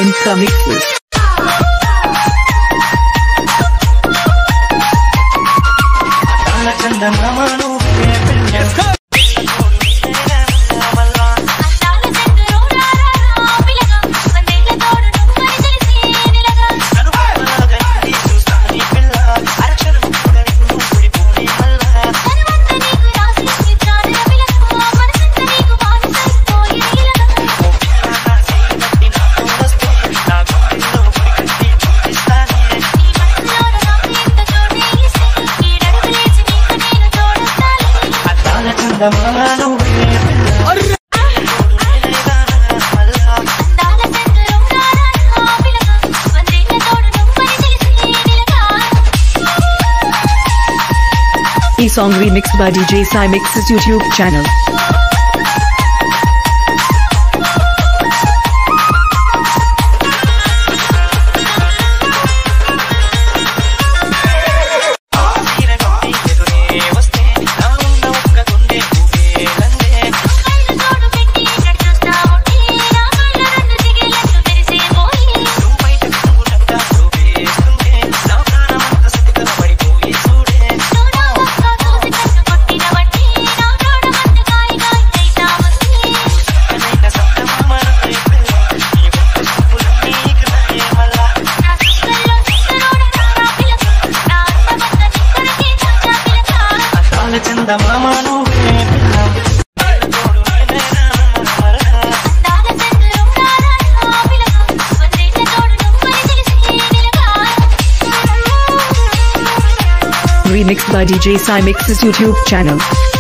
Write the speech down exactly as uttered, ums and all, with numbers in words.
Inca mixes. Andala Chandama Nuve Pella. Chandama Nuve Pella. E song remixed by D J Sai Mix's YouTube channel. Chandama Nuve Remixed by D J Sai Mix's YouTube channel.